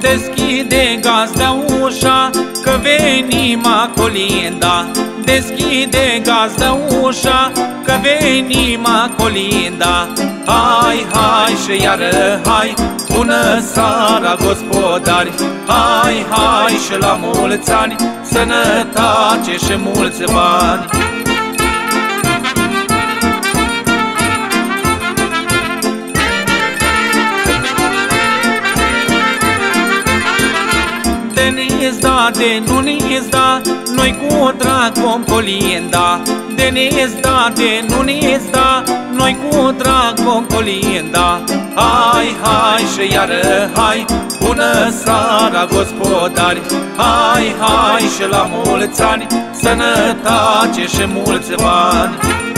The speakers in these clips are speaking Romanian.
Deschide gazda ușa, că venim a colinda. Deschide gazda ușa, că venim a colinda. Hai, hai și iară hai, bună seara gospodari. Hai, hai și la mulți ani, sănătate și mulți bani. De nu-ni-ți da, noi cu drag vom colinda. De ni-ți da, de nu-ni-ți da, noi cu drag vom colinda. Hai, hai și iară hai, bună seara gospodari. Hai, hai și la mulți ani, sănătate și mulți bani.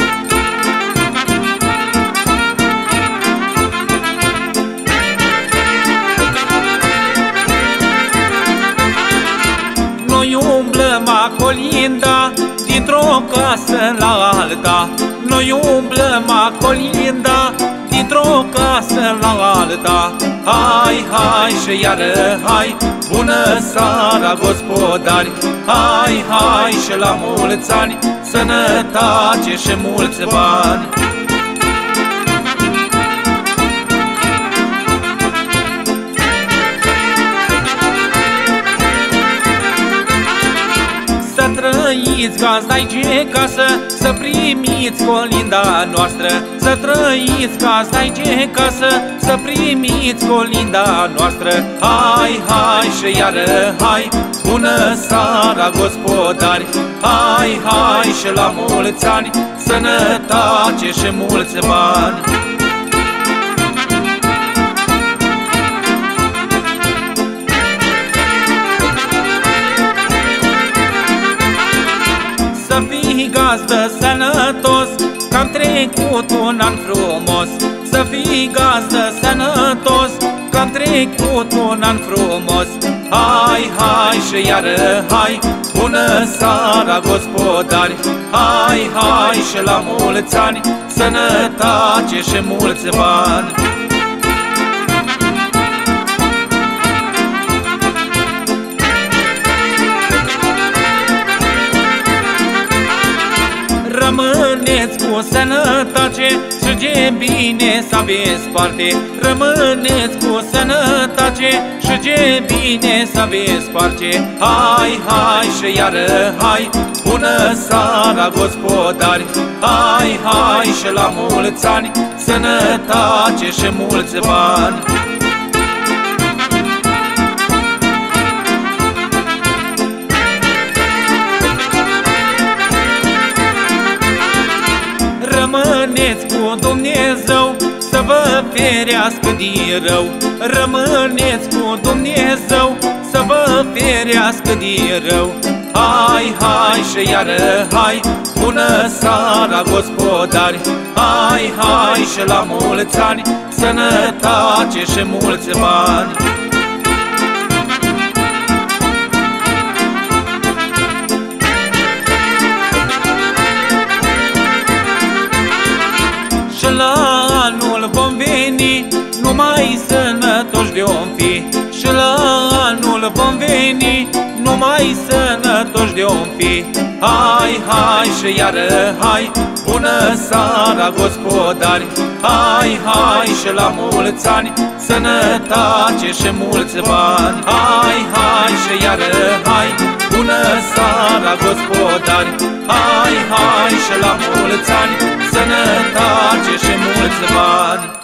Noi umblăm a colinda, dintr-o casă la alta. Noi umblăm a colinda, dintr-o casă la alta. Hai, hai și iară hai, bună seara gospodari. Hai, hai și la mulți ani, sănătate și mulți bani. Să trăiți gazda-i ce casă, să primiți colinda noastră. Să trăiți gazda-i ce casă, să primiți colinda noastră. Hai, hai și iară hai, bună seara gospodari. Hai, hai și la mulți ani, sănătate și mulți bani. Să fii gazdă sănătos, că-am trecut un an frumos. Să fii gazdă sănătos, că-am trecut un an frumos. Hai, hai și iară hai, bună seara gospodari. Hai, hai și la mulți ani, sănătate și mulți bani. Rămâneți cu sănătate și ce bine să aveți parte. Rămâneți cu sănătate și ce bine să aveți parte. Hai, hai și iară hai, bună seara gospodari. Hai, hai și la mulți ani, sănătate și mulți bani. Rămâneți cu Dumnezeu, să vă ferească de rău. Rămâneți cu Dumnezeu, să vă ferească de rău. Hai, hai și iară hai, bună seara gospodari. Hai, hai și la mulți ani, sănătate și mulți bani. Și la anul vom veni, numai sănătoși de-om fi. Și la anul vom veni, numai sănătoși de-om fi. Hai, hai și iară hai, bună seara gospodari. Hai, hai și la mulți ani, sănătate și mulți bani. Hai, hai și iară hai, bună seara gospodari. Hai, hai și la mulți ani, sănătate și mulți bani.